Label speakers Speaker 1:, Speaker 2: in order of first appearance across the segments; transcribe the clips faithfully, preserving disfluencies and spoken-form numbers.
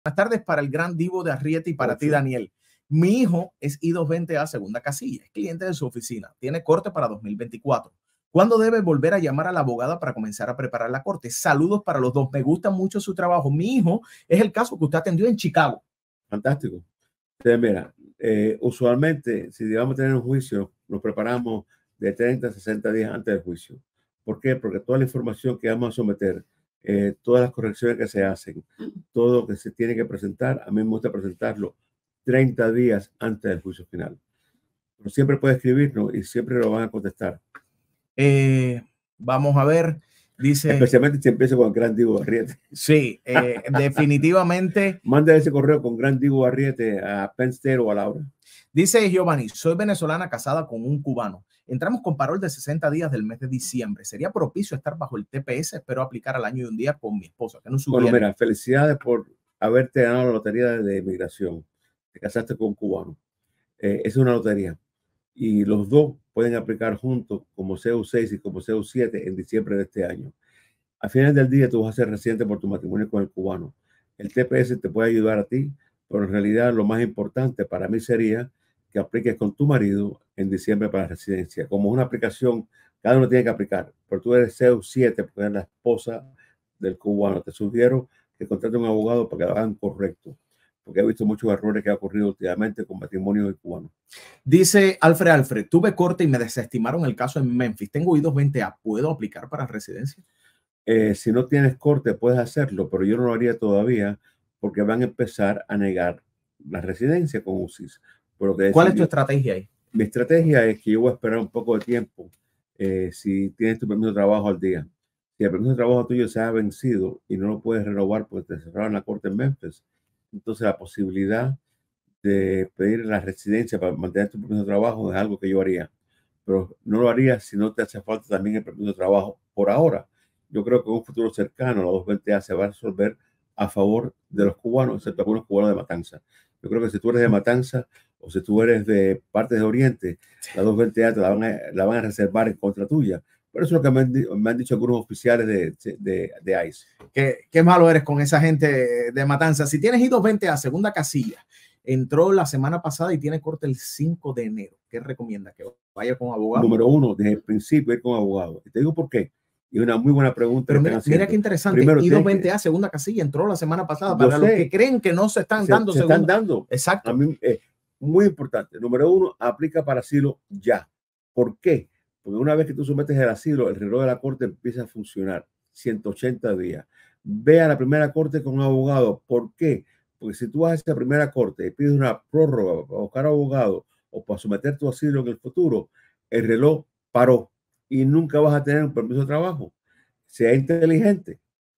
Speaker 1: Buenas tardes para el gran Divo de Arrieta y para ti, Daniel. Mi hijo es I dos veinte A segunda casilla, es cliente de su oficina, tiene corte para dos mil veinticuatro. ¿Cuándo debe volver a llamar a la abogada para comenzar a preparar la corte? Saludos para los dos, me gusta mucho su trabajo. Mi hijo es el caso que usted atendió en Chicago.
Speaker 2: Fantástico. Entonces, mira, eh, usualmente si vamos a tener un juicio, nos preparamos de treinta a sesenta días antes del juicio. ¿Por qué? Porque toda la información que vamos a someter, eh, todas las correcciones que se hacen, todo lo que se tiene que presentar, a mí me gusta presentarlo treinta días antes del juicio final. Pero siempre puede escribirnos y siempre lo van a contestar.
Speaker 1: Eh, vamos a ver, dice...
Speaker 2: Especialmente si empieza con Gran Divo Arriete.
Speaker 1: Sí, eh, definitivamente.
Speaker 2: Manda ese correo con Gran Divo Arriete a Penn State o a Laura.
Speaker 1: Dice Giovanni, soy venezolana casada con un cubano. Entramos con parol de sesenta días del mes de diciembre. ¿Sería propicio estar bajo el T P S? Espero aplicar al año y un día con mi esposa. ¿Qué nos sugiere?
Speaker 2: Bueno, mira, felicidades por haberte ganado la lotería de inmigración. Te casaste con un cubano. Eh, es una lotería. Y los dos pueden aplicar juntos como C U seis y como C U siete en diciembre de este año. Al final del día, tú vas a ser residente por tu matrimonio con el cubano. El T P S te puede ayudar a ti, pero en realidad lo más importante para mí sería que apliques con tu marido en diciembre para la residencia. Como es una aplicación, cada uno tiene que aplicar, pero tú eres C U siete porque eres la esposa del cubano. Te sugiero que contrates un abogado para que lo hagan correcto, porque he visto muchos errores que han ocurrido últimamente con matrimonios cubanos.
Speaker 1: Dice Alfred Alfred, tuve corte y me desestimaron el caso en Memphis. Tengo I dos veinte A, ¿puedo aplicar para residencia?
Speaker 2: Eh, si no tienes corte, puedes hacerlo, pero yo no lo haría todavía porque van a empezar a negar la residencia con U C I S. Pero que
Speaker 1: ¿Cuál es tu estrategia ahí?
Speaker 2: Mi estrategia es que yo voy a esperar un poco de tiempo eh, si tienes tu permiso de trabajo al día. Si el permiso de trabajo tuyo se ha vencido y no lo puedes renovar porque te cerraron la corte en Memphis, entonces la posibilidad de pedir la residencia para mantener tu permiso de trabajo es algo que yo haría. Pero no lo haría si no te hace falta también el permiso de trabajo por ahora. Yo creo que en un futuro cercano la dos veinte A se va a resolver a favor de los cubanos, excepto algunos cubanos de Matanza. Yo creo que si tú eres de Matanza o si tú eres de partes de Oriente, la dos veinte A te la van a, la van a reservar en contra tuya. Pero eso es lo que me han, me han dicho algunos oficiales de, de, de ICE.
Speaker 1: ¿Qué, qué malo eres con esa gente de Matanza? Si tienes I dos veinte A, segunda casilla, entró la semana pasada y tiene corte el cinco de enero. ¿Qué recomienda? ¿Que vaya con abogado?
Speaker 2: Número uno, desde el principio ir con abogado. Y te digo por qué. Y una muy buena pregunta.
Speaker 1: Pero mira, mira qué interesante. Primero, I dos veinte A, segunda casilla, entró la semana pasada. Para los que creen que no se están
Speaker 2: se,
Speaker 1: dando.
Speaker 2: Se
Speaker 1: segunda.
Speaker 2: están dando.
Speaker 1: Exacto.
Speaker 2: A mí, eh, muy importante. Número uno, aplica para asilo ya. ¿Por qué? Porque una vez que tú sometes el asilo, el reloj de la corte empieza a funcionar. ciento ochenta días. Ve a la primera corte con un abogado. ¿Por qué? Porque si tú vas a esa primera corte y pides una prórroga para buscar abogado o para someter tu asilo en el futuro, el reloj paró y nunca vas a tener un permiso de trabajo. Sea inteligente.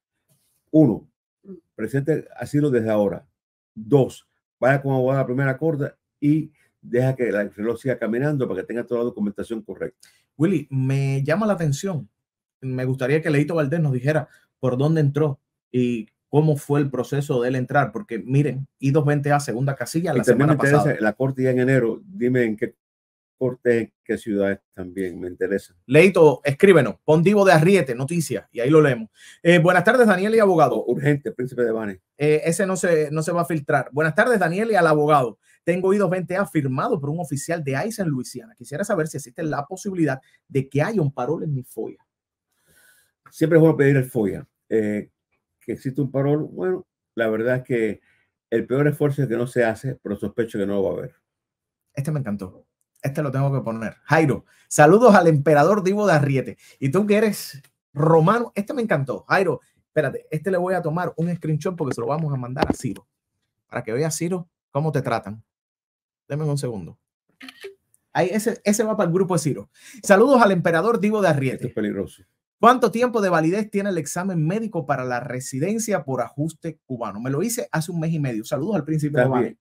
Speaker 2: Uno, presente asilo desde ahora. Dos, vaya con abogado a la primera corte y deja que el reloj siga caminando para que tenga toda la documentación correcta.
Speaker 1: Willy, me llama la atención. Me gustaría que Leito Valdés nos dijera por dónde entró y cómo fue el proceso de él entrar, porque miren, I dos veinte A, segunda casilla, la semana pasada.
Speaker 2: La corte ya en enero, dime en qué corte, en qué ciudad también, me interesa.
Speaker 1: Leito, escríbenos, pon Divo de Arriete, noticias, y ahí lo leemos. Eh, buenas tardes, Daniel y abogado.
Speaker 2: Oh, urgente, Príncipe de Bani.
Speaker 1: Eh, ese no se, no se va a filtrar. Buenas tardes, Daniel y al abogado. Tengo I dos veinte A firmado por un oficial de ICE en Luisiana. Quisiera saber si existe la posibilidad de que haya un parol en mi FOIA.
Speaker 2: Siempre es bueno pedir el FOIA. Eh, que existe un parol, bueno, la verdad es que el peor esfuerzo es que no se hace, pero sospecho que no lo va a haber.
Speaker 1: Este me encantó. Este lo tengo que poner. Jairo, saludos al emperador Divo de Arriete. Y tú que eres romano, este me encantó. Jairo, espérate, este le voy a tomar un screenshot porque se lo vamos a mandar a Ciro. Para que vea, Ciro, cómo te tratan. Deme un segundo. Ahí, ese, ese va para el grupo de Ciro. Saludos al emperador Divo de Arriete.
Speaker 2: Esto es peligroso.
Speaker 1: ¿Cuánto tiempo de validez tiene el examen médico para la residencia por ajuste cubano? Me lo hice hace un mes y medio. Saludos al príncipe de Bani.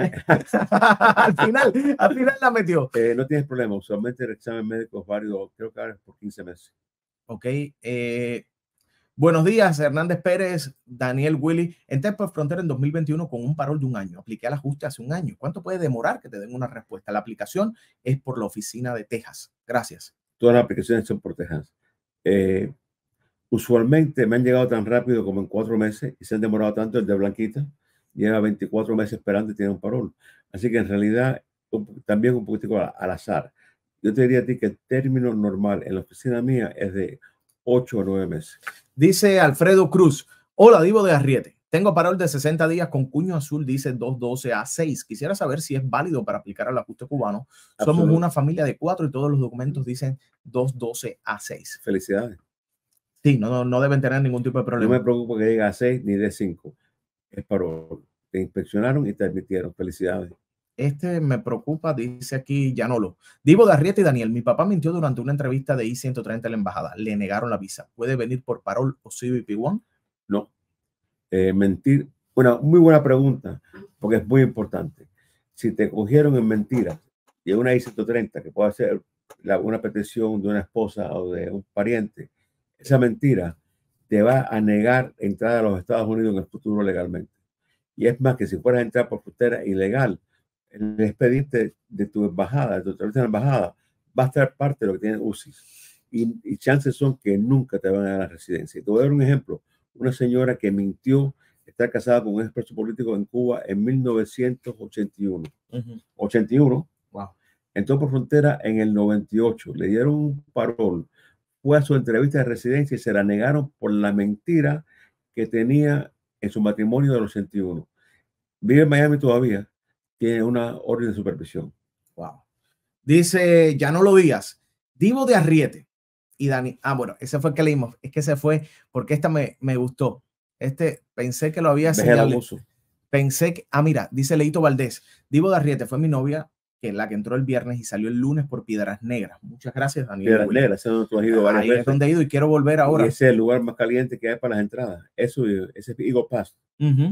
Speaker 1: al final, al final la metió.
Speaker 2: Eh, no tienes problema. Usualmente el examen médico es válido, creo que ahora es por quince meses.
Speaker 1: Ok. Eh, buenos días, Hernández Pérez, Daniel Willy. Entré por frontera en dos mil veintiuno con un parol de un año. Apliqué al ajuste hace un año. ¿Cuánto puede demorar que te den una respuesta? La aplicación es por la oficina de Texas. Gracias.
Speaker 2: Todas las aplicaciones son por Texas. Eh, usualmente me han llegado tan rápido como en cuatro meses y se han demorado tanto el de Blanquita. lleva veinticuatro meses esperando y tiene un parol. Así que en realidad un, también un poquitico al, al azar. Yo te diría a ti que el término normal en la oficina mía es de ocho o nueve meses.
Speaker 1: Dice Alfredo Cruz, hola, Divo de Arriete. Tengo parol de sesenta días con cuño azul, dice dos doce A seis. Quisiera saber si es válido para aplicar al ajuste cubano. Somos Absoluto. Una familia de cuatro y todos los documentos dicen dos doce A seis.
Speaker 2: Felicidades.
Speaker 1: Sí, no, no deben tener ningún tipo de problema.
Speaker 2: No me preocupo que diga A seis ni D cinco. Es parol. Te inspeccionaron y te admitieron. Felicidades.
Speaker 1: Este me preocupa, dice aquí Yanolo. Divo de Arrieta y Daniel, mi papá mintió durante una entrevista de I ciento treinta en la embajada. Le negaron la visa. ¿Puede venir por parol o C B P uno?
Speaker 2: No. Eh, mentir. Bueno, muy buena pregunta, porque es muy importante. Si te cogieron en mentira y una I ciento treinta, que puede ser la, una petición de una esposa o de un pariente, esa mentira te va a negar entrada a los Estados Unidos en el futuro legalmente. Y es más que si fueras a entrar por frontera ilegal, el expediente de tu embajada, de tu entrevista en la embajada, va a estar parte de lo que tiene U C I S. Y, y chances son que nunca te van a dar la residencia. Y te voy a dar un ejemplo. Una señora que mintió estar casada con un experto político en Cuba en mil novecientos ochenta y uno. Uh-huh. ochenta y uno.
Speaker 1: Wow.
Speaker 2: Entró por frontera en el noventa y ocho. Le dieron un parol. Fue a su entrevista de residencia y se la negaron por la mentira que tenía en su matrimonio del ochenta y uno. Vive en Miami todavía. Tiene una orden de supervisión.
Speaker 1: Wow. Dice, ya no lo digas. Divo de Arriete y Dani. Ah, bueno, ese fue el que leímos. Es que se fue porque esta me, me gustó. Este pensé que lo había señalado. Pensé que, ah, mira, dice Leito Valdés. Divo de Arriete fue mi novia, que la que entró el viernes y salió el lunes por Piedras Negras. Muchas gracias, Daniel.
Speaker 2: Piedras Negras, ese es donde tú has ido varias
Speaker 1: Ahí
Speaker 2: veces.
Speaker 1: es donde he ido y quiero volver ahora.
Speaker 2: Y ese es el lugar más caliente que hay para las entradas. Eso, ese es Eagle Pass.
Speaker 1: Uh-huh.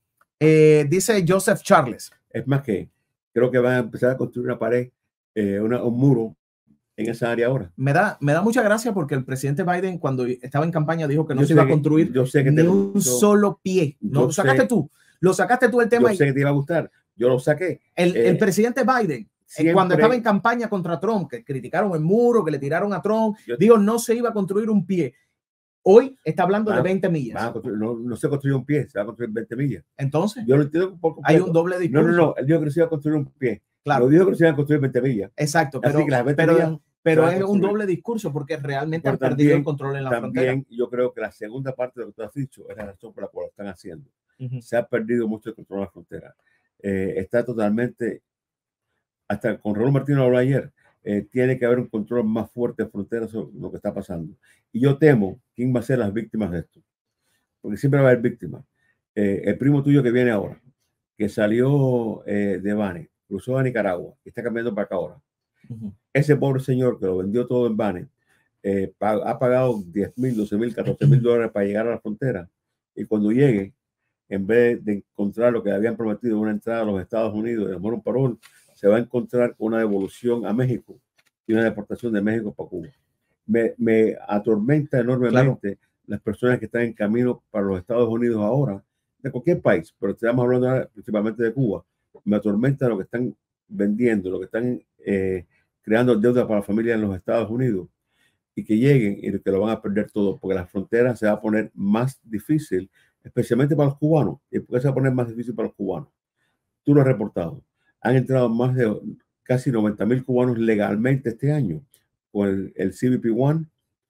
Speaker 1: eh, dice Joseph Charles.
Speaker 2: Es más que creo que van a empezar a construir una pared, eh, una, un muro en esa área ahora.
Speaker 1: Me da, me da mucha gracia porque el presidente Biden cuando estaba en campaña dijo que no yo se iba a construir
Speaker 2: que, yo sé que
Speaker 1: ni
Speaker 2: te,
Speaker 1: un
Speaker 2: yo,
Speaker 1: solo pie. No, lo sacaste sé, tú. Lo sacaste tú el tema.
Speaker 2: Yo sé que te iba a gustar. Yo lo saqué.
Speaker 1: El, eh, el presidente Biden, siempre, cuando estaba en campaña contra Trump, que criticaron el muro, que le tiraron a Trump, yo, dijo no se iba a construir un pie. Hoy está hablando va, de veinte millas.
Speaker 2: No, no se construyó un pie, se va a construir veinte millas.
Speaker 1: Entonces,
Speaker 2: yo lo entiendo por
Speaker 1: hay un doble discurso.
Speaker 2: No, no, no. Él dijo que se iba a construir un pie.
Speaker 1: Claro.
Speaker 2: Lo dijo que se iba a construir veinte millas.
Speaker 1: Exacto. Pero,
Speaker 2: Así que las veinte
Speaker 1: pero,
Speaker 2: millas
Speaker 1: pero es un doble discurso porque realmente pero han también, perdido el control en la
Speaker 2: también,
Speaker 1: frontera.
Speaker 2: Yo creo que la segunda parte de lo que tú has dicho es la razón por la cual lo están haciendo.
Speaker 1: Uh-huh.
Speaker 2: Se ha perdido mucho el control de la frontera. Eh, está totalmente, hasta con Raúl Martínez habló ayer, eh, tiene que haber un control más fuerte de fronteras sobre lo que está pasando. Y yo temo quién va a ser las víctimas de esto. Porque siempre va a haber víctimas. Eh, el primo tuyo que viene ahora, que salió eh, de Bane, cruzó a Nicaragua y está cambiando para acá ahora. Uh-huh. Ese pobre señor que lo vendió todo en Bane, eh, ha pagado diez mil, doce mil, catorce mil dólares para llegar a la frontera. Y cuando llegue, en vez de encontrar lo que habían prometido, una entrada a los Estados Unidos, de un parol, se va a encontrar con una devolución a México y una deportación de México para Cuba. Me, me atormenta enormemente claro. las personas que están en camino para los Estados Unidos ahora, de cualquier país, pero estamos hablando ahora principalmente de Cuba. Me atormenta lo que están vendiendo, lo que están eh, creando deuda para la familia en los Estados Unidos y que lleguen y que lo van a perder todo, porque la frontera se va a poner más difícil, especialmente para los cubanos. ¿Y por qué se va a poner más difícil para los cubanos? Tú lo has reportado. Han entrado más de casi noventa mil cubanos legalmente este año con el, el C B P uno,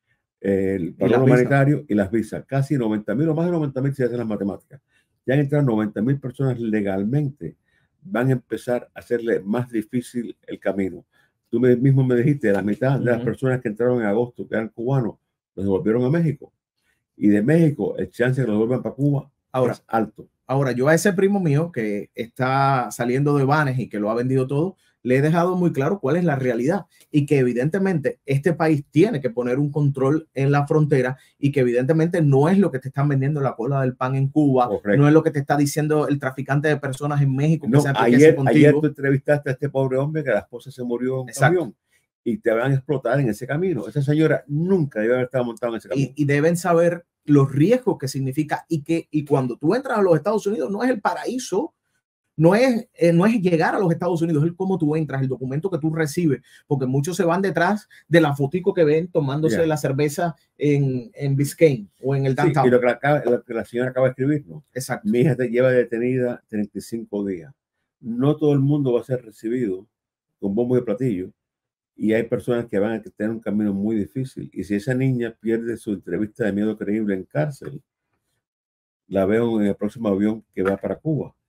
Speaker 2: el parol humanitario visa. Y las visas. Casi noventa mil o más de noventa mil si hacen las matemáticas. Ya han entrado noventa mil personas legalmente. Van a empezar a hacerle más difícil el camino. Tú me, mismo me dijiste, la mitad de las uh-huh. personas que entraron en agosto, que eran cubanos, los devolvieron a México. Y de México, el chance de que los devuelvan para Cuba ahora, es alto.
Speaker 1: Ahora, yo a ese primo mío que está saliendo de Banes y que lo ha vendido todo, le he dejado muy claro cuál es la realidad y que evidentemente este país tiene que poner un control en la frontera y que evidentemente no es lo que te están vendiendo la cola del pan en Cuba, correcto. No es lo que te está diciendo el traficante de personas en México.
Speaker 2: No, que ayer, ayer tú entrevistaste a este pobre hombre que la esposa se murió en un
Speaker 1: Exacto.
Speaker 2: camión y te van a explotar en ese camino. Esa señora nunca debe haber estado montada en ese camino.
Speaker 1: Y, y deben saber los riesgos que significa y que y cuando tú entras a los Estados Unidos no es el paraíso no es, eh, no es llegar a los Estados Unidos, es cómo tú entras, el documento que tú recibes, porque muchos se van detrás de la fotico que ven tomándose yeah. la cerveza en, en Biscayne o en el downtown.
Speaker 2: Sí, y lo que, la, lo que la señora acaba de escribir, ¿no?
Speaker 1: Exacto.
Speaker 2: Mi hija te lleva detenida treinta y cinco días. No todo el mundo va a ser recibido con bombos y platillos, y hay personas que van a tener un camino muy difícil. Y si esa niña pierde su entrevista de miedo creíble en cárcel, la veo en el próximo avión que va para Cuba.